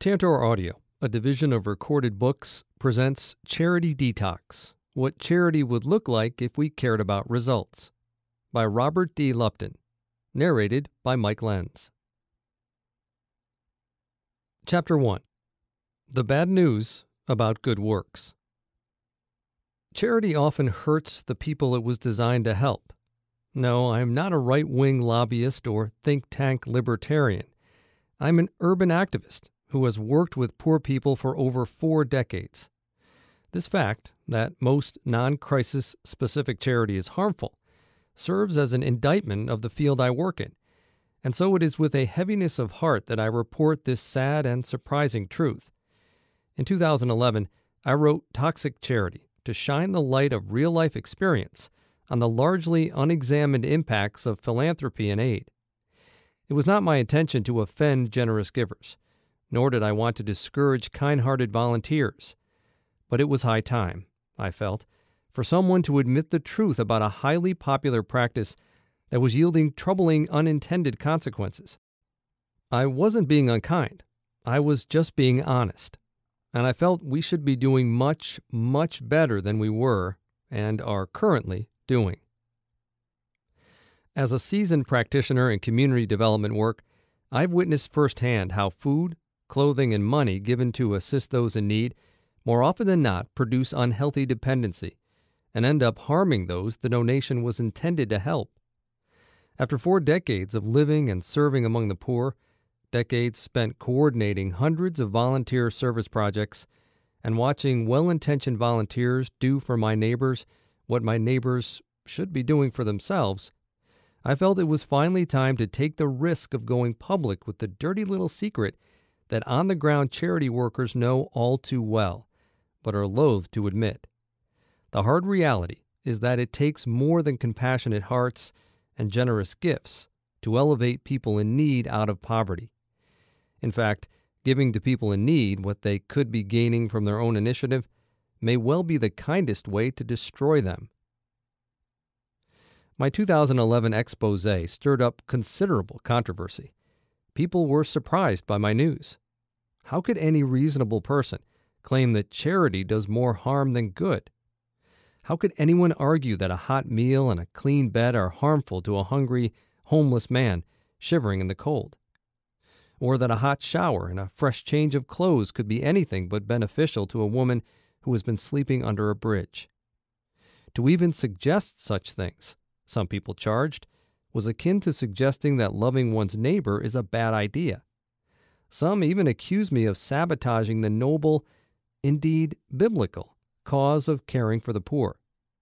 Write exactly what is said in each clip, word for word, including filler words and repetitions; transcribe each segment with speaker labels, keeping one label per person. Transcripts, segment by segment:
Speaker 1: Tantor Audio, a division of Recorded Books, presents Charity Detox, What Charity Would Look Like If We Cared About Results, by Robert D. Lupton, narrated by Mike Lenz. Chapter one. The Bad News About Good Works. Charity often hurts the people it was designed to help. No, I am not a right-wing lobbyist or think tank libertarian. I'm an urban activist who has worked with poor people for over four decades. This fact, that most non-crisis specific charity is harmful, serves as an indictment of the field I work in, and so it is with a heaviness of heart that I report this sad and surprising truth. In two thousand eleven, I wrote Toxic Charity to shine the light of real-life experience on the largely unexamined impacts of philanthropy and aid. It was not my intention to offend generous givers, nor did I want to discourage kind-hearted volunteers. But it was high time, I felt, for someone to admit the truth about a highly popular practice that was yielding troubling unintended consequences. I wasn't being unkind. I was just being honest. And I felt we should be doing much, much better than we were and are currently doing. As a seasoned practitioner in community development work, I've witnessed firsthand how food, clothing, and money given to assist those in need more often than not produce unhealthy dependency and end up harming those the donation was intended to help. After four decades of living and serving among the poor, decades spent coordinating hundreds of volunteer service projects, and watching well-intentioned volunteers do for my neighbors what my neighbors should be doing for themselves, I felt it was finally time to take the risk of going public with the dirty little secret that on-the-ground charity workers know all too well, but are loath to admit. The hard reality is that it takes more than compassionate hearts and generous gifts to elevate people in need out of poverty. In fact, giving to people in need what they could be gaining from their own initiative may well be the kindest way to destroy them. My two thousand eleven expose stirred up considerable controversy. People were surprised by my news. How could any reasonable person claim that charity does more harm than good? How could anyone argue that a hot meal and a clean bed are harmful to a hungry, homeless man shivering in the cold? Or that a hot shower and a fresh change of clothes could be anything but beneficial to a woman who has been sleeping under a bridge? To even suggest such things, some people charged, was akin to suggesting that loving one's neighbor is a bad idea. Some even accused me of sabotaging the noble, indeed biblical, cause of caring for the poor.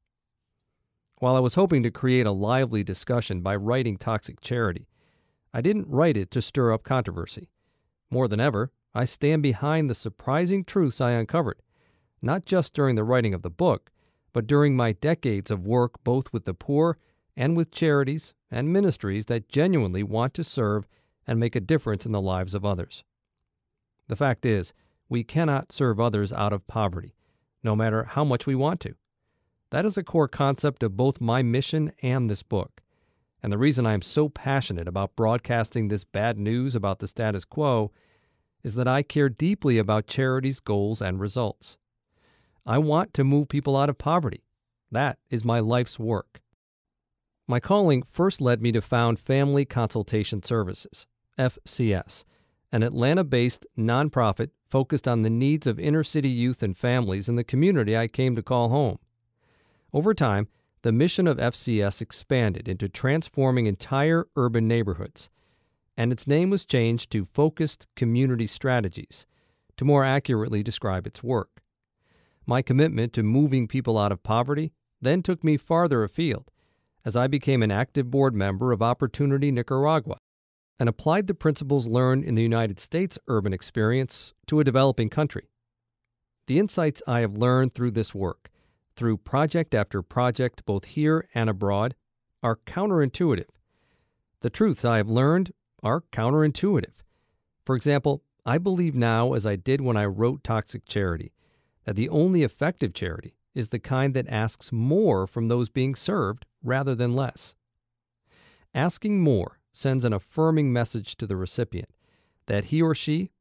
Speaker 1: While I was hoping to create a lively discussion by writing Toxic Charity, I didn't write it to stir up controversy. More than ever, I stand behind the surprising truths I uncovered, not just during the writing of the book, but during my decades of work both with the poor and with charities and ministries that genuinely want to serve and make a difference in the lives of others. The fact is, we cannot serve others out of poverty, no matter how much we want to. That is a core concept of both my mission and this book, and the reason I am so passionate about broadcasting this bad news about the status quo is that I care deeply about charity's goals and results. I want to move people out of poverty. That is my life's work. My calling first led me to found Family Consultation Services, F C S, an Atlanta-based nonprofit focused on the needs of inner-city youth and families in the community I came to call home. Over time, the mission of F C S expanded into transforming entire urban neighborhoods, and its name was changed to Focused Community Strategies to more accurately describe its work. My commitment to moving people out of poverty then took me farther afield, as I became an active board member of Opportunity Nicaragua and applied the principles learned in the United States urban experience to a developing country. The insights I have learned through this work, through project after project both here and abroad, are counterintuitive. The truths I have learned are counterintuitive. For example, I believe now, as I did when I wrote Toxic Charity, that the only effective charity is the kind that asks more from those being served rather than less. Asking more sends an affirming message to the recipient that he or she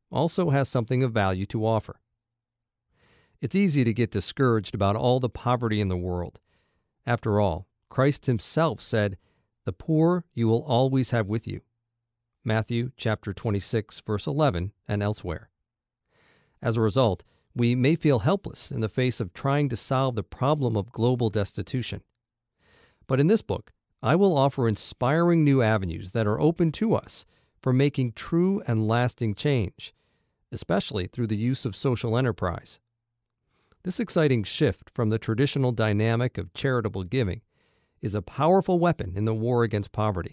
Speaker 1: also has something of value to offer. It's easy to get discouraged about all the poverty in the world. After all, Christ himself said, "The poor you will always have with you." Matthew chapter twenty-six, verse eleven, and elsewhere. As a result, we may feel helpless in the face of trying to solve the problem of global destitution. But in this book, I will offer inspiring new avenues that are open to us for making true and lasting change, especially through the use of social enterprise. This exciting shift from the traditional dynamic of charitable giving is a powerful weapon in the war against poverty.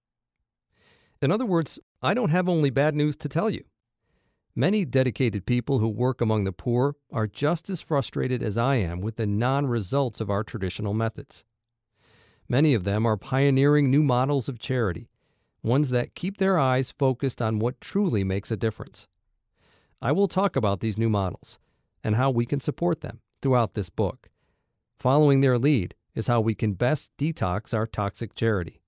Speaker 1: In other words, I don't have only bad news to tell you. Many dedicated people who work among the poor are just as frustrated as I am with the non-results of our traditional methods. Many of them are pioneering new models of charity, ones that keep their eyes focused on what truly makes a difference. I will talk about these new models and how we can support them throughout this book. Following their lead is how we can best detox our toxic charity.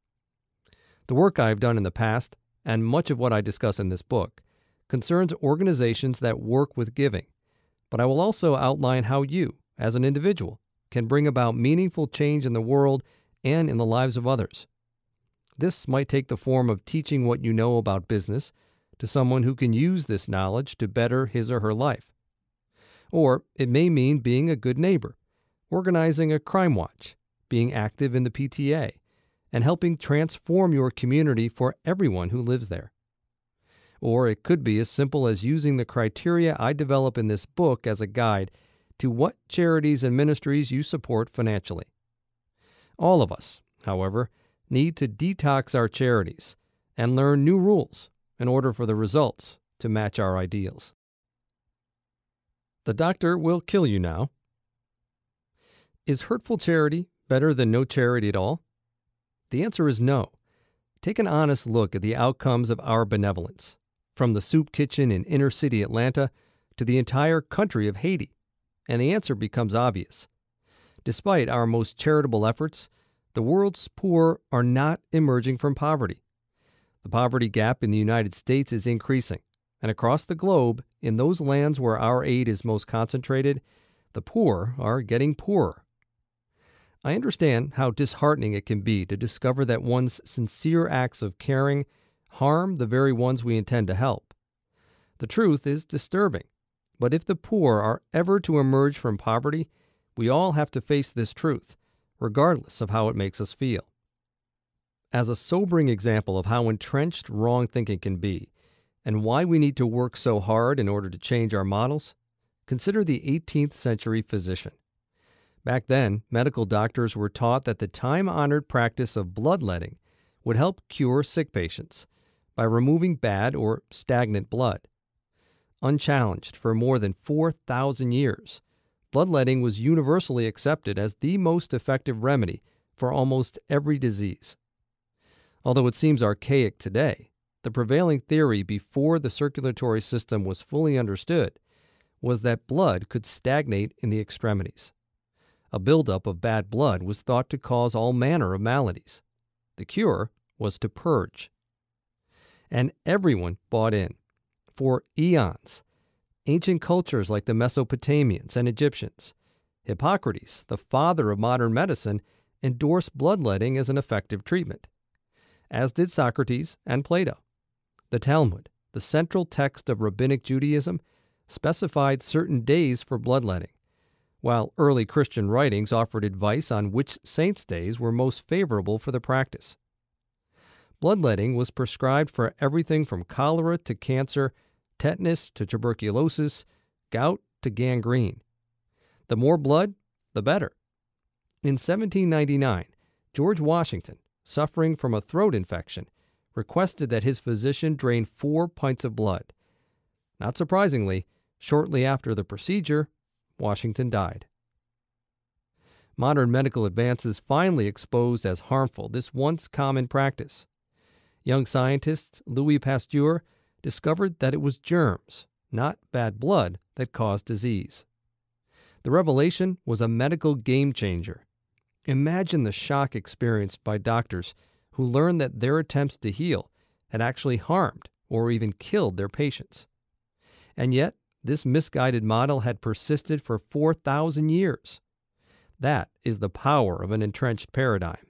Speaker 1: The work I have done in the past, and much of what I discuss in this book, concerns organizations that work with giving, but I will also outline how you, as an individual, can bring about meaningful change in the world and in the lives of others. This might take the form of teaching what you know about business to someone who can use this knowledge to better his or her life. Or it may mean being a good neighbor, organizing a crime watch, being active in the P T A, and helping transform your community for everyone who lives there. Or it could be as simple as using the criteria I develop in this book as a guide to what charities and ministries you support financially. All of us, however, need to detox our charities and learn new rules in order for the results to match our ideals. The doctor will kill you now. Is hurtful charity better than no charity at all? The answer is no. Take an honest look at the outcomes of our benevolence, from the soup kitchen in inner-city Atlanta to the entire country of Haiti, and the answer becomes obvious. Despite our most charitable efforts, the world's poor are not emerging from poverty. The poverty gap in the United States is increasing, and across the globe, in those lands where our aid is most concentrated, the poor are getting poorer. I understand how disheartening it can be to discover that one's sincere acts of caring harm the very ones we intend to help. The truth is disturbing, but if the poor are ever to emerge from poverty, we all have to face this truth, regardless of how it makes us feel. As a sobering example of how entrenched wrong thinking can be, and why we need to work so hard in order to change our models, consider the eighteenth century physician. Back then, medical doctors were taught that the time-honored practice of bloodletting would help cure sick patients by removing bad or stagnant blood. Unchallenged for more than four thousand years, bloodletting was universally accepted as the most effective remedy for almost every disease. Although it seems archaic today, the prevailing theory before the circulatory system was fully understood was that blood could stagnate in the extremities. A buildup of bad blood was thought to cause all manner of maladies. The cure was to purge. And everyone bought in. For eons, ancient cultures like the Mesopotamians and Egyptians, Hippocrates, the father of modern medicine, endorsed bloodletting as an effective treatment, as did Socrates and Plato. The Talmud, the central text of Rabbinic Judaism, specified certain days for bloodletting, while early Christian writings offered advice on which saints' days were most favorable for the practice. Bloodletting was prescribed for everything from cholera to cancer, tetanus to tuberculosis, gout to gangrene. The more blood, the better. In seventeen ninety-nine, George Washington, suffering from a throat infection, requested that his physician drain four pints of blood. Not surprisingly, shortly after the procedure, Washington died. Modern medical advances finally exposed as harmful this once common practice. Young scientists Louis Pasteur discovered that it was germs, not bad blood, that caused disease. The revelation was a medical game changer. Imagine the shock experienced by doctors who learned that their attempts to heal had actually harmed or even killed their patients. And yet, this misguided model had persisted for four thousand years. That is the power of an entrenched paradigm.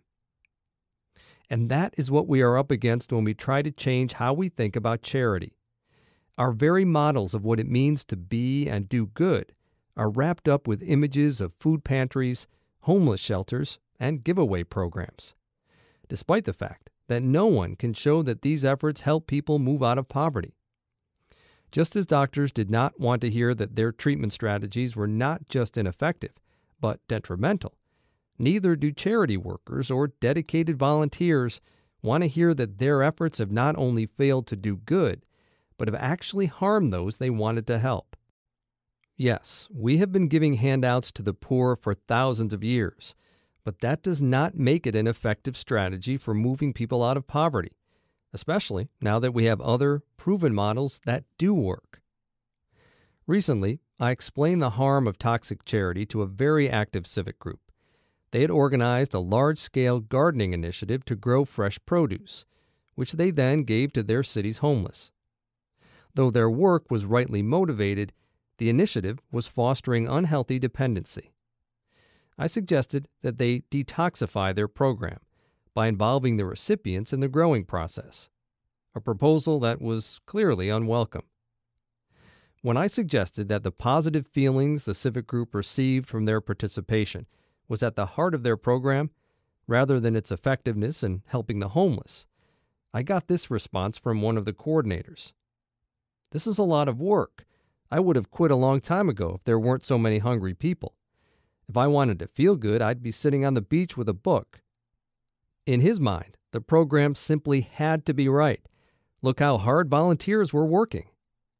Speaker 1: And that is what we are up against when we try to change how we think about charity. Our very models of what it means to be and do good are wrapped up with images of food pantries, homeless shelters, and giveaway programs, despite the fact that no one can show that these efforts help people move out of poverty. Just as doctors did not want to hear that their treatment strategies were not just ineffective, but detrimental, neither do charity workers or dedicated volunteers want to hear that their efforts have not only failed to do good, but have actually harmed those they wanted to help. Yes, we have been giving handouts to the poor for thousands of years, but that does not make it an effective strategy for moving people out of poverty, especially now that we have other proven models that do work. Recently, I explained the harm of toxic charity to a very active civic group. They had organized a large-scale gardening initiative to grow fresh produce, which they then gave to their city's homeless. Though their work was rightly motivated, the initiative was fostering unhealthy dependency. I suggested that they detoxify their program by involving the recipients in the growing process, a proposal that was clearly unwelcome. When I suggested that the positive feelings the civic group received from their participation was at the heart of their program, rather than its effectiveness in helping the homeless, I got this response from one of the coordinators. "This is a lot of work. I would have quit a long time ago if there weren't so many hungry people. If I wanted to feel good, I'd be sitting on the beach with a book." In his mind, the program simply had to be right. Look how hard volunteers were working.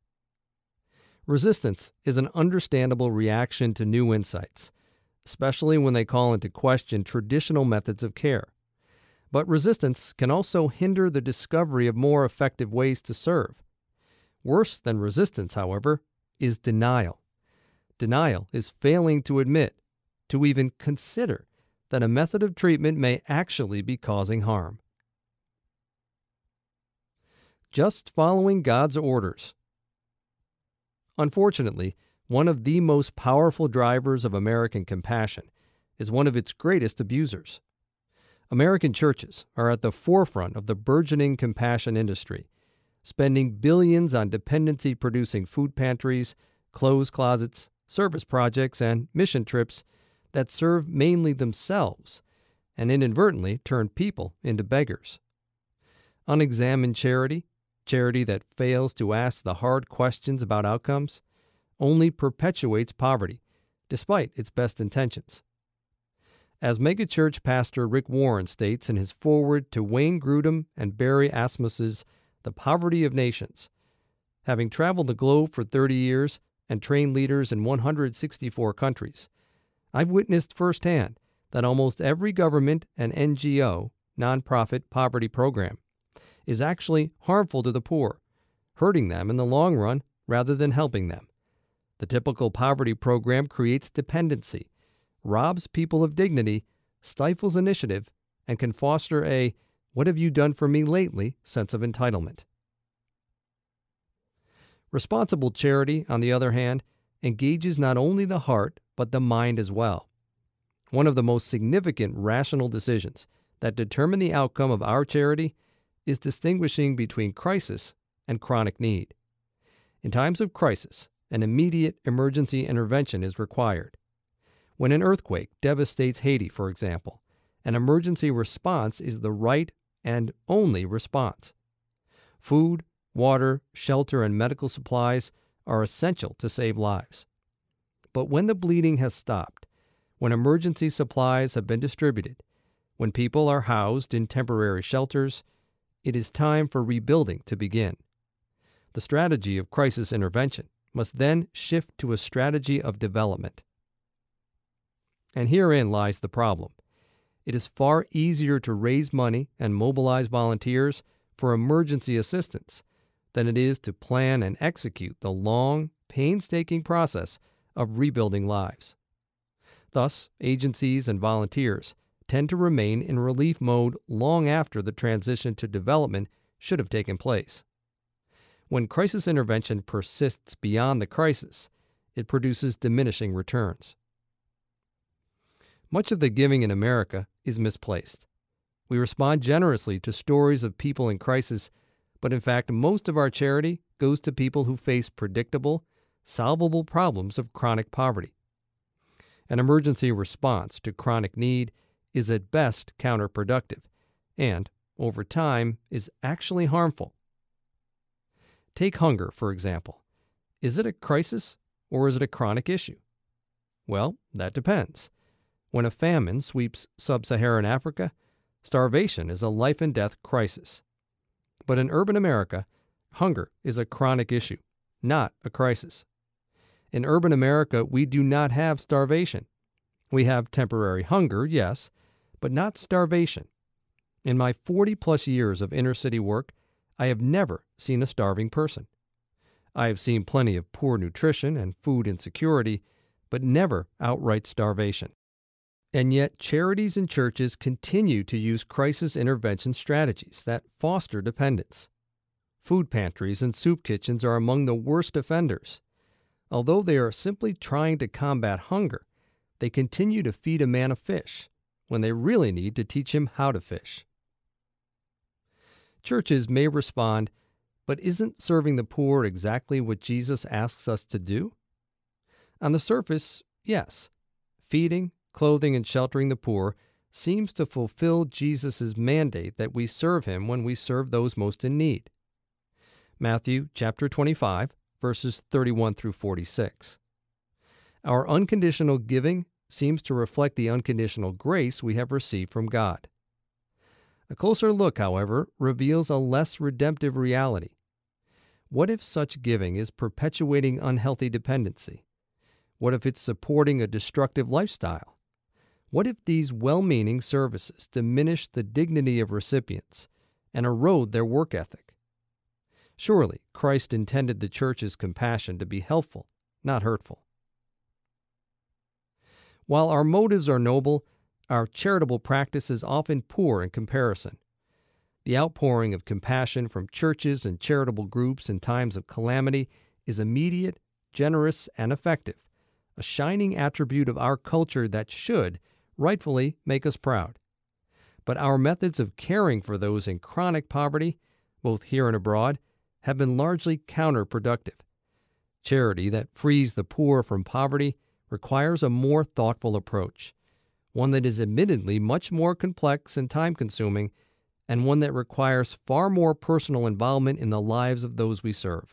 Speaker 1: Resistance is an understandable reaction to new insights, especially when they call into question traditional methods of care. But resistance can also hinder the discovery of more effective ways to serve. Worse than resistance, however, is denial. Denial is failing to admit, to even consider, that a method of treatment may actually be causing harm. Just following God's orders. Unfortunately, one of the most powerful drivers of American compassion is one of its greatest abusers. American churches are at the forefront of the burgeoning compassion industry, spending billions on dependency-producing food pantries, clothes closets, service projects, and mission trips that serve mainly themselves and inadvertently turn people into beggars. Unexamined charity, charity that fails to ask the hard questions about outcomes, only perpetuates poverty, despite its best intentions. As megachurch pastor Rick Warren states in his foreword to Wayne Grudem and Barry Asmus's The Poverty of Nations, having traveled the globe for thirty years and trained leaders in one hundred sixty-four countries, I've witnessed firsthand that almost every government and N G O, nonprofit poverty program, is actually harmful to the poor, hurting them in the long run rather than helping them. The typical poverty program creates dependency, robs people of dignity, stifles initiative, and can foster a "what have you done for me lately" sense of entitlement. Responsible charity, on the other hand, engages not only the heart but the mind as well. One of the most significant rational decisions that determine the outcome of our charity is distinguishing between crisis and chronic need. In times of crisis, an immediate emergency intervention is required. When an earthquake devastates Haiti, for example, an emergency response is the right and only response. Food, water, shelter, and medical supplies are essential to save lives. But when the bleeding has stopped, when emergency supplies have been distributed, when people are housed in temporary shelters, it is time for rebuilding to begin. The strategy of crisis intervention must then shift to a strategy of development. And herein lies the problem. It is far easier to raise money and mobilize volunteers for emergency assistance than it is to plan and execute the long, painstaking process of rebuilding lives. Thus, agencies and volunteers tend to remain in relief mode long after the transition to development should have taken place. When crisis intervention persists beyond the crisis, it produces diminishing returns. Much of the giving in America is misplaced. We respond generously to stories of people in crisis, but in fact, most of our charity goes to people who face predictable, solvable problems of chronic poverty. An emergency response to chronic need is at best counterproductive and, over time, is actually harmful. Take hunger, for example. Is it a crisis or is it a chronic issue? Well, that depends. When a famine sweeps sub-Saharan Africa, starvation is a life-and-death crisis. But in urban America, hunger is a chronic issue, not a crisis. In urban America, we do not have starvation. We have temporary hunger, yes, but not starvation. In my forty-plus years of inner-city work, I have never seen a starving person. I have seen plenty of poor nutrition and food insecurity, but never outright starvation. And yet, charities and churches continue to use crisis intervention strategies that foster dependence. Food pantries and soup kitchens are among the worst offenders. Although they are simply trying to combat hunger, they continue to feed a man a fish when they really need to teach him how to fish. Churches may respond, but isn't serving the poor exactly what Jesus asks us to do? On the surface, yes. Feeding, clothing, and sheltering the poor seems to fulfill Jesus' mandate that we serve him when we serve those most in need. Matthew chapter twenty-five, verses thirty-one through forty-six. Our unconditional giving seems to reflect the unconditional grace we have received from God. A closer look, however, reveals a less redemptive reality. What if such giving is perpetuating unhealthy dependency? What if it's supporting a destructive lifestyle? What if these well-meaning services diminish the dignity of recipients and erode their work ethic? Surely, Christ intended the church's compassion to be helpful, not hurtful. While our motives are noble, our charitable practice is often poor in comparison. The outpouring of compassion from churches and charitable groups in times of calamity is immediate, generous, and effective, a shining attribute of our culture that should, rightfully, make us proud. But our methods of caring for those in chronic poverty, both here and abroad, have been largely counterproductive. Charity that frees the poor from poverty requires a more thoughtful approach, one that is admittedly much more complex and time-consuming, and one that requires far more personal involvement in the lives of those we serve.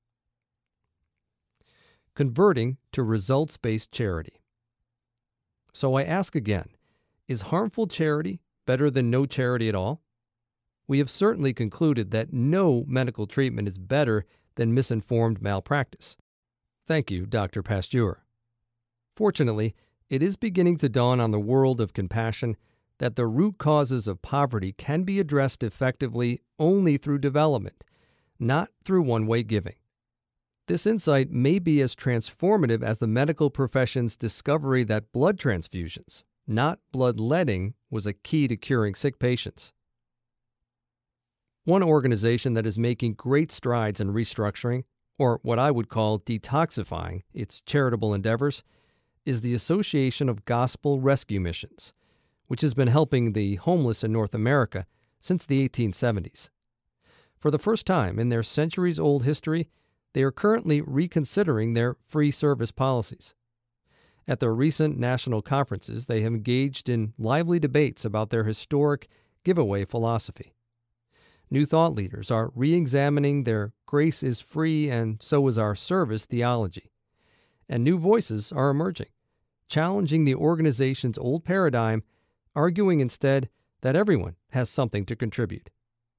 Speaker 1: Converting to results-based charity. So I ask again, is harmful charity better than no charity at all? We have certainly concluded that no medical treatment is better than misinformed malpractice. Thank you, Doctor Pasteur. Fortunately, it is beginning to dawn on the world of compassion that the root causes of poverty can be addressed effectively only through development, not through one-way giving. This insight may be as transformative as the medical profession's discovery that blood transfusions, not bloodletting, was a key to curing sick patients. One organization that is making great strides in restructuring, or what I would call detoxifying, its charitable endeavors, is the Association of Gospel Rescue Missions, which has been helping the homeless in North America since the eighteen seventies. For the first time in their centuries-old history, they are currently reconsidering their free service policies. At their recent national conferences, they have engaged in lively debates about their historic giveaway philosophy. New thought leaders are re-examining their grace is free and so is our service theology. And new voices are emerging, challenging the organization's old paradigm, arguing instead that everyone has something to contribute.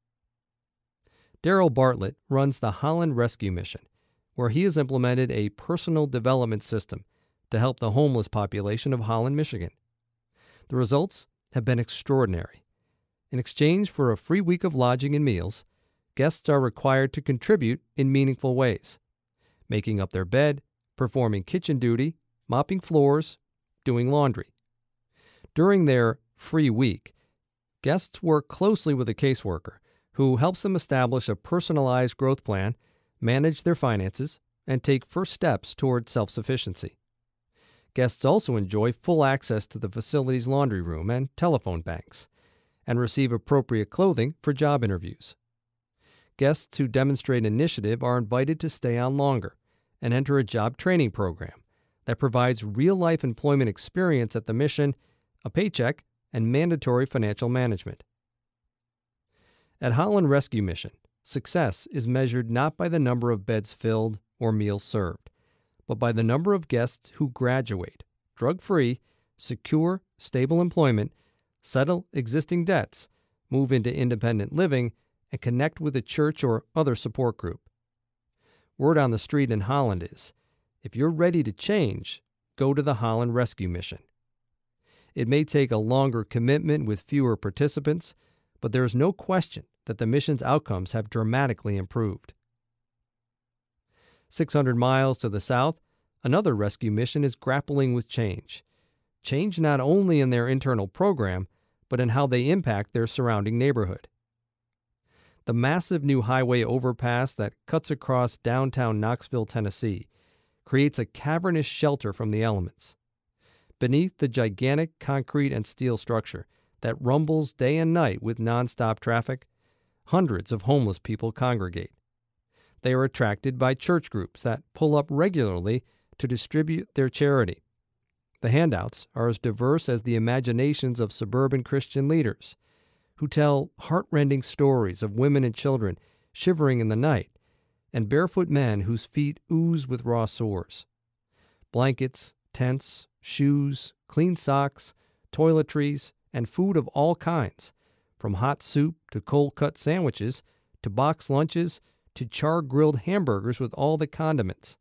Speaker 1: Daryl Bartlett runs the Holland Rescue Mission, where he has implemented a personal development system to help the homeless population of Holland, Michigan. The results have been extraordinary. In exchange for a free week of lodging and meals, guests are required to contribute in meaningful ways, making up their bed, performing kitchen duty, mopping floors, doing laundry. During their free week, guests work closely with a caseworker who helps them establish a personalized growth plan manage their finances, and take first steps toward self-sufficiency. Guests also enjoy full access to the facility's laundry room and telephone banks, and receive appropriate clothing for job interviews. Guests who demonstrate initiative are invited to stay on longer and enter a job training program that provides real-life employment experience at the mission, a paycheck, and mandatory financial management. At Holland Rescue Mission, success is measured not by the number of beds filled or meals served, but by the number of guests who graduate, drug-free, secure, stable employment, settle existing debts, move into independent living, and connect with a church or other support group. Word on the street in Holland is, if you're ready to change, go to the Holland Rescue Mission. It may take a longer commitment with fewer participants, but there is no question that the mission's outcomes have dramatically improved. six hundred miles to the south, another rescue mission is grappling with change. Change not only in their internal program, but in how they impact their surrounding neighborhood. The massive new highway overpass that cuts across downtown Knoxville, Tennessee, creates a cavernous shelter from the elements. Beneath the gigantic concrete and steel structure that rumbles day and night with nonstop traffic, hundreds of homeless people congregate. They are attracted by church groups that pull up regularly to distribute their charity. The handouts are as diverse as the imaginations of suburban Christian leaders, who tell heart-rending stories of women and children shivering in the night, and barefoot men whose feet ooze with raw sores. Blankets, tents, shoes, clean socks, toiletries, and food of all kinds, from hot soup to cold-cut sandwiches to box lunches to char-grilled hamburgers with all the condiments.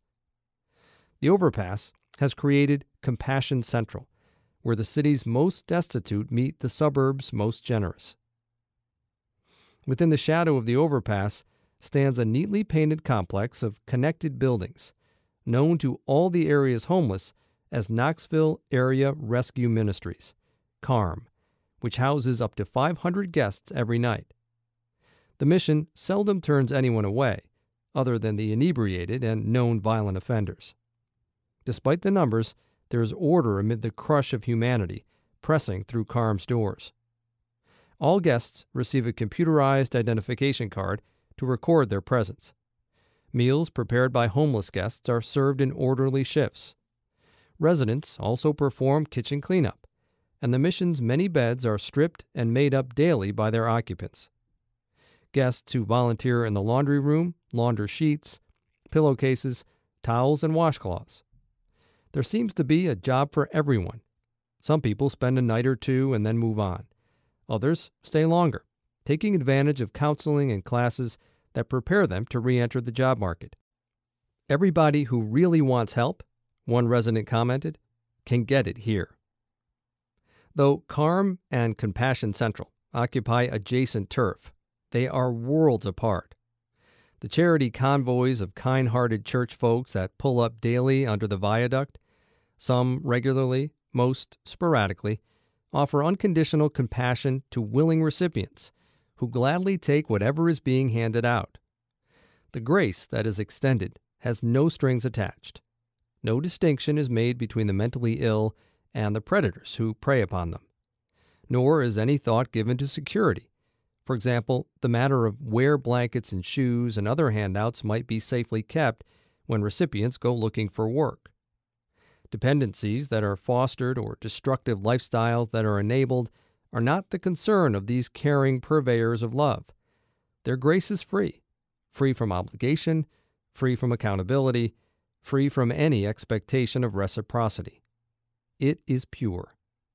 Speaker 1: The overpass has created Compassion Central, where the city's most destitute meet the suburbs' most generous. Within the shadow of the overpass stands a neatly painted complex of connected buildings, known to all the area's homeless as Knoxville Area Rescue Ministries, C A R M, which houses up to five hundred guests every night. The mission seldom turns anyone away, other than the inebriated and known violent offenders. Despite the numbers, there is order amid the crush of humanity pressing through C A R M's doors. All guests receive a computerized identification card to record their presence. Meals prepared by homeless guests are served in orderly shifts. Residents also perform kitchen cleanup, and the mission's many beds are stripped and made up daily by their occupants. Guests who volunteer in the laundry room launder sheets, pillowcases, towels, and washcloths. There seems to be a job for everyone. Some people spend a night or two and then move on. Others stay longer, taking advantage of counseling and classes that prepare them to re-enter the job market. Everybody who really wants help, one resident commented, can get it here. Though C A R M and Compassion Central occupy adjacent turf, they are worlds apart. The charity convoys of kind-hearted church folks that pull up daily under the viaduct, some regularly, most sporadically, offer unconditional compassion to willing recipients who gladly take whatever is being handed out. The grace that is extended has no strings attached. No distinction is made between the mentally ill and the predators who prey upon them. Nor is any thought given to security. For example, the matter of where blankets and shoes and other handouts might be safely kept when recipients go looking for work. Dependencies that are fostered or destructive lifestyles that are enabled are not the concern of these caring purveyors of love. Their grace is free, free from obligation, free from accountability, free from any expectation of reciprocity. It is pure.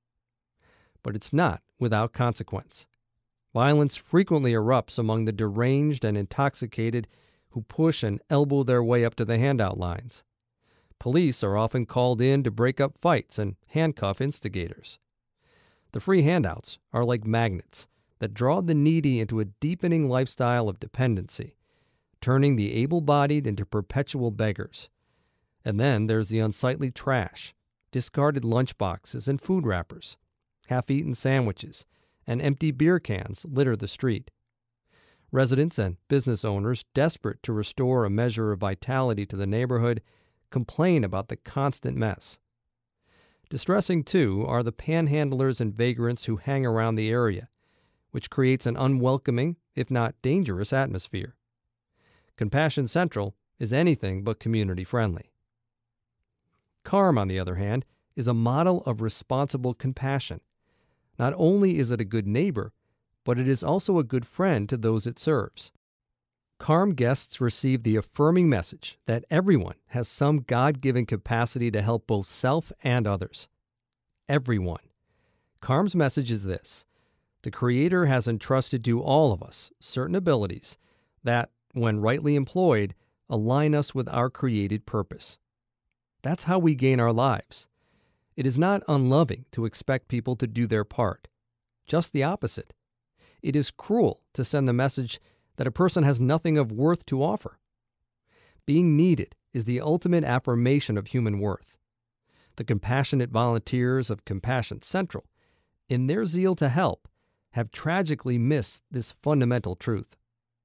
Speaker 1: But it's not without consequence. Violence frequently erupts among the deranged and intoxicated who push and elbow their way up to the handout lines. Police are often called in to break up fights and handcuff instigators. The free handouts are like magnets that draw the needy into a deepening lifestyle of dependency, turning the able-bodied into perpetual beggars. And then there's the unsightly trash, discarded lunchboxes and food wrappers, half-eaten sandwiches, and empty beer cans litter the street. Residents and business owners, desperate to restore a measure of vitality to the neighborhood, complain about the constant mess. Distressing, too, are the panhandlers and vagrants who hang around the area, which creates an unwelcoming, if not dangerous, atmosphere. Compassion Central is anything but community-friendly. Calm, on the other hand, is a model of responsible compassion. Not only is it a good neighbor, but it is also a good friend to those it serves. Calm guests receive the affirming message that everyone has some God-given capacity to help both self and others. Everyone. Calm's message is this: the Creator has entrusted to all of us certain abilities that, when rightly employed, align us with our created purpose. That's how we gain our lives. It is not unloving to expect people to do their part. Just the opposite. It is cruel to send the message that a person has nothing of worth to offer. Being needed is the ultimate affirmation of human worth. The compassionate volunteers of Compassion Central, in their zeal to help, have tragically missed this fundamental truth.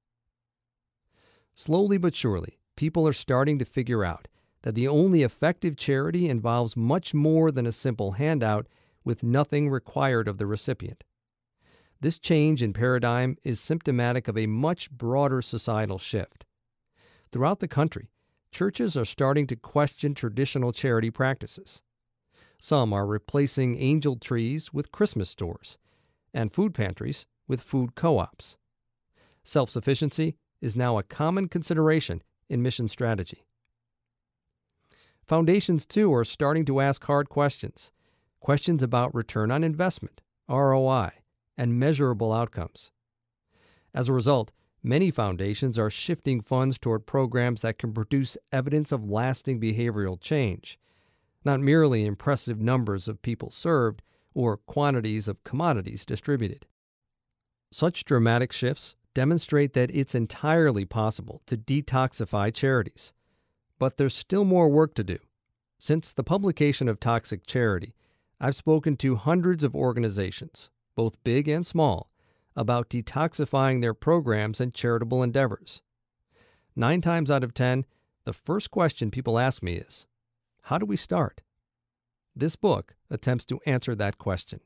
Speaker 1: Slowly but surely, people are starting to figure out that the only effective charity involves much more than a simple handout with nothing required of the recipient. This change in paradigm is symptomatic of a much broader societal shift. Throughout the country, churches are starting to question traditional charity practices. Some are replacing angel trees with Christmas stores, and food pantries with food co-ops. Self-sufficiency is now a common consideration in mission strategy. Foundations, too, are starting to ask hard questions, questions about return on investment, R O I, and measurable outcomes. As a result, many foundations are shifting funds toward programs that can produce evidence of lasting behavioral change, not merely impressive numbers of people served or quantities of commodities distributed. Such dramatic shifts demonstrate that it's entirely possible to detoxify charities. But there's still more work to do. Since the publication of Toxic Charity, I've spoken to hundreds of organizations, both big and small, about detoxifying their programs and charitable endeavors. Nine times out of ten, the first question people ask me is, how do we start? This book attempts to answer that question.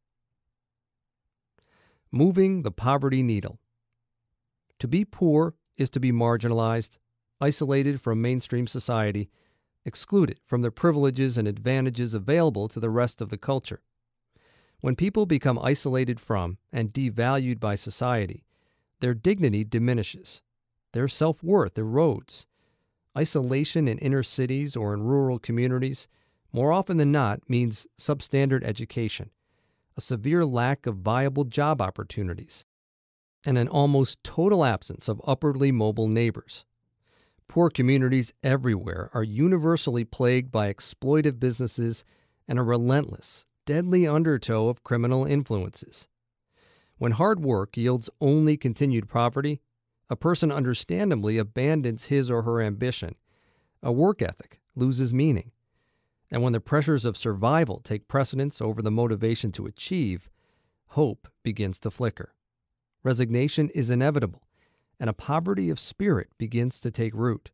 Speaker 1: Moving the poverty needle. To be poor is to be marginalized, isolated from mainstream society, excluded from the privileges and advantages available to the rest of the culture. When people become isolated from and devalued by society, their dignity diminishes, their self-worth erodes. Isolation in inner cities or in rural communities, more often than not, means substandard education, a severe lack of viable job opportunities, and an almost total absence of upwardly mobile neighbors. Poor communities everywhere are universally plagued by exploitive businesses and a relentless, deadly undertow of criminal influences. When hard work yields only continued poverty, a person understandably abandons his or her ambition. A work ethic loses meaning. And when the pressures of survival take precedence over the motivation to achieve, hope begins to flicker. Resignation is inevitable, and a poverty of spirit begins to take root.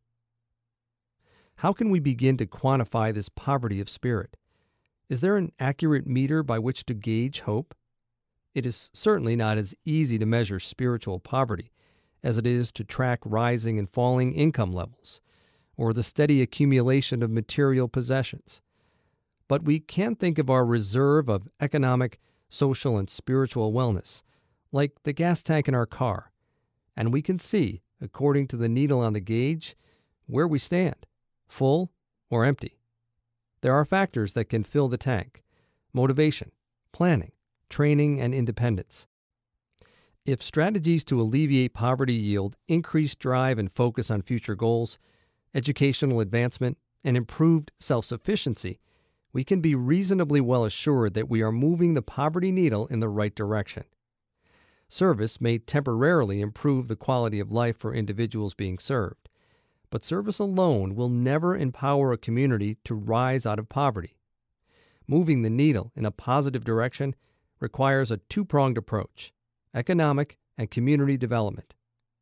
Speaker 1: How can we begin to quantify this poverty of spirit? Is there an accurate meter by which to gauge hope? It is certainly not as easy to measure spiritual poverty as it is to track rising and falling income levels, or the steady accumulation of material possessions. But we can think of our reserve of economic, social, and spiritual wellness, like the gas tank in our car, and we can see, according to the needle on the gauge, where we stand, full or empty. There are factors that can fill the tank: motivation, planning, training, and independence. If strategies to alleviate poverty yield increased drive and focus on future goals, educational advancement, and improved self-sufficiency, we can be reasonably well assured that we are moving the poverty needle in the right direction. Service may temporarily improve the quality of life for individuals being served, but service alone will never empower a community to rise out of poverty. Moving the needle in a positive direction requires a two-pronged approach: economic and community development,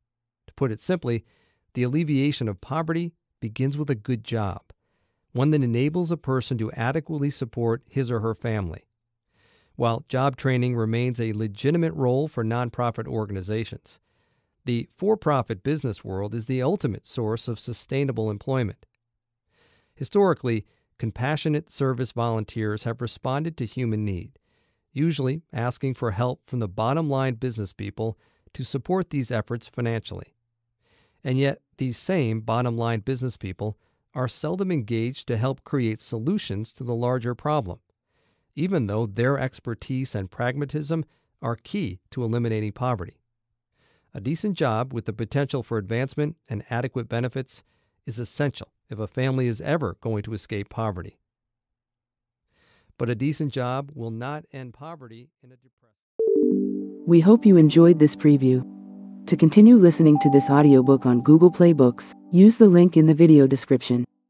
Speaker 1: put it simply, the alleviation of poverty begins with a good job, one that enables a person to adequately support his or her family. While job training remains a legitimate role for nonprofit organizations, the for-profit business world is the ultimate source of sustainable employment. Historically, compassionate service volunteers have responded to human need, usually asking for help from the bottom-line business people to support these efforts financially. And yet, these same bottom-line business people are seldom engaged to help create solutions to the larger problem, even though their expertise and pragmatism are key to eliminating poverty. A decent job with the potential for advancement and adequate benefits is essential if a family is ever going to escape poverty. But a decent job will not end poverty in a depressing.
Speaker 2: We hope you enjoyed this preview. To continue listening to this audiobook on Google Play Books, use the link in the video description.